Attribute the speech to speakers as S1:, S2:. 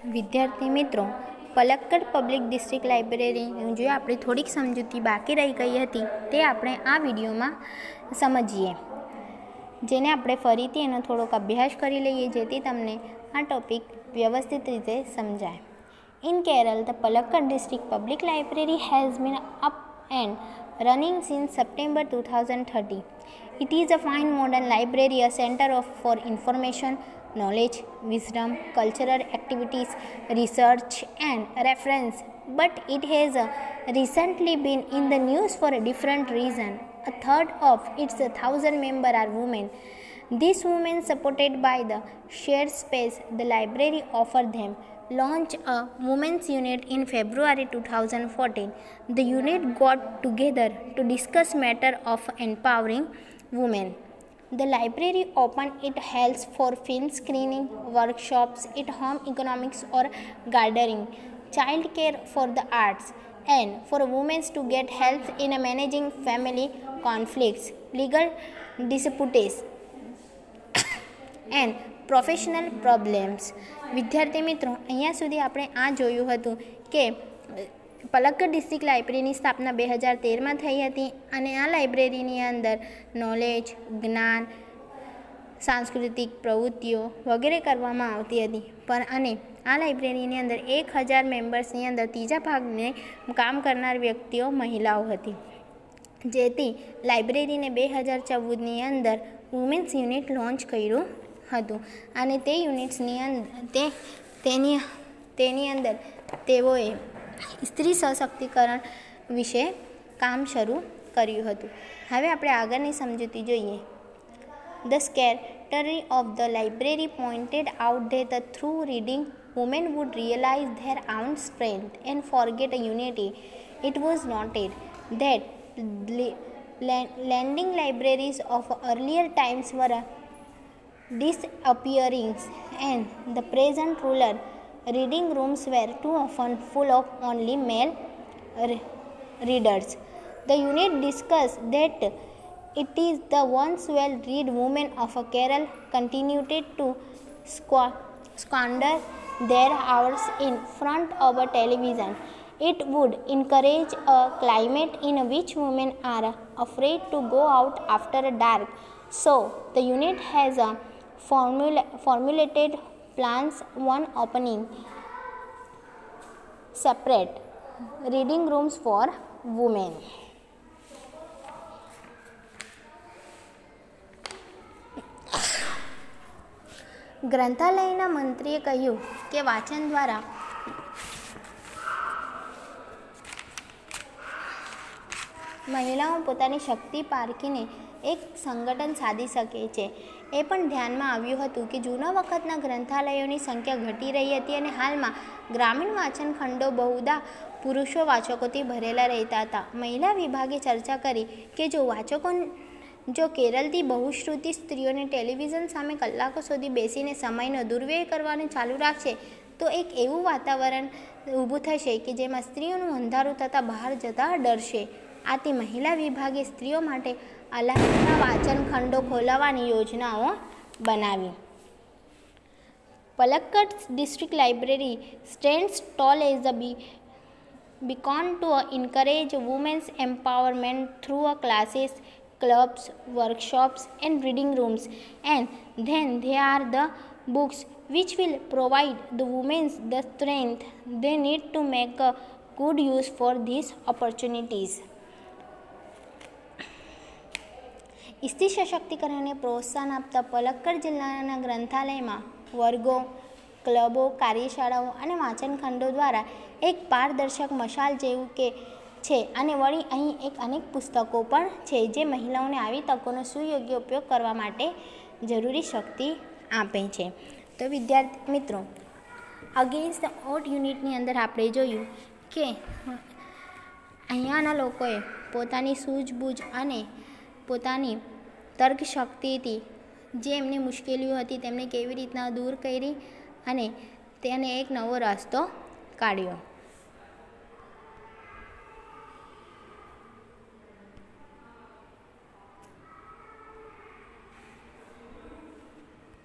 S1: વિદ્યાર્થી મિત્રો, Palakkad public district લાઇબ્રેરીની જે આપણી થોડીક સમજૂતી બાકી રહી ગઈ હતી તે આપણે આ વિડીયોમાં સમજીએ, જેને આપણે ફરીથી એનો થોડોક અભ્યાસ કરી લઈએ જેથી તમને આ ટોપિક વ્યવસ્થિત રીતે સમજાય. In Kerala, the Palakkad District Public Library has been up and running since September 2013. It is a fine modern library, a center for information, knowledge, wisdom, cultural activities, research and reference. But it has recently been in the news for a different reason. A third of its 1,000 members are women. These women, supported by the shared space the library offered them, launched a women's unit in February 2014. The unit got together to discuss matter of empowering women. The library opened its halls for film screening, workshops at home economics or gardening, child care for the arts, and for women to get help in managing family conflicts, legal disputes, and professional problems. વિદ્યાર્થી મિત્રો, અહીંયા સુધી આપણે આ જોયું હતું કે Palakkad district લાઇબ્રેરીની સ્થાપના 2013માં થઈ હતી અને આ લાઇબ્રેરીની અંદર નોલેજ, જ્ઞાન, સાંસ્કૃતિક પ્રવૃત્તિઓ વગેરે કરવામાં આવતી હતી. અને આ લાઇબ્રેરીની અંદર 1,000 મેમ્બર્સની અંદર ત્રીજા ભાગને કામ કરનાર વ્યક્તિઓ મહિલાઓ હતી, જેથી લાઇબ્રેરીને 2014ની અંદર વુમેન્સ યુનિટ લોન્ચ કર્યું હતું અને તે યુનિટ્સની અંદર તેની અંદર તેઓએ સ્ત્રી સશક્તિકરણ વિશે કામ શરૂ કર્યું હતું. હવે આપણે આગળની સમજૂતી જોઈએ. The secretary of the library pointed out that through reading, women would realize their own strength and forget unity. It was noted that lending libraries of earlier times were disappearing and the present rural reading rooms were too often full of only male readers. The unit discussed that it is the once well-read women of Kerala continued to squander their hours in front of a television. It would encourage a climate in which women are afraid to go out after dark. So, the unit has formulated plans, one opening separate reading rooms for women. ગ્રંથાલયના મંત્રીએ કહ્યું કે વાંચન દ્વારા મહિલાઓ પોતાની શક્તિ પારખીને એક સંગઠન સાધી શકે છે. એ પણ ધ્યાનમાં આવ્યું હતું કે જૂના વખતના ગ્રંથાલયોની સંખ્યા ઘટી રહી હતી અને હાલમાં ગ્રામીણ વાંચન ખંડો બહુધા પુરુષો વાચકોથી ભરેલા રહેતા હતા. મહિલા વિભાગે ચર્ચા કરી કે જો કેરળથી બહુશ્રુતિ સ્ત્રીઓને ટેલિવિઝન સામે કલાકો સુધી બેસીને સમયનો દુર્વ્યય કરવાનું ચાલુ રાખશે તો એક એવું વાતાવરણ ઊભું થશે કે જેમાં સ્ત્રીઓનું અંધારું થતાં બહાર જતાં ડરશે. આથી મહિલા વિભાગે સ્ત્રીઓ માટે અલગના વાંચન ખંડો ખોલાવવાની યોજનાઓ બનાવી. Palakkad district library stands tall as a beacon to encourage women's empowerment through classes, clubs, workshops and reading rooms. And then there are the books which will provide the women the strength they need to make a good use for these opportunities. સ્ત્રી સશક્તિકરણને પ્રોત્સાહન આપતા પલક્કડ જિલ્લાના ગ્રંથાલયમાં વર્ગો, ક્લબો, કાર્યશાળાઓ અને વાંચન ખંડો દ્વારા એક પારદર્શક મશાલ જેવું કે છે અને વળી અહીં અનેક પુસ્તકો પણ છે જે મહિલાઓને આવી તકોનો સુયોગ્ય ઉપયોગ કરવા માટે જરૂરી શક્તિ આપે છે. તો વિદ્યાર્થી મિત્રો, અગેન્સ્ટ ધ ઓડ યુનિટની અંદર આપણે જોયું કે અહીંયાના લોકોએ પોતાની સૂઝબૂઝ અને પોતાની તર્ક શક્તિથી જે એમની મુશ્કેલીઓ હતી તેમને કેવી રીતના દૂર કરી અને તેને એક નવો રસ્તો કાઢ્યો.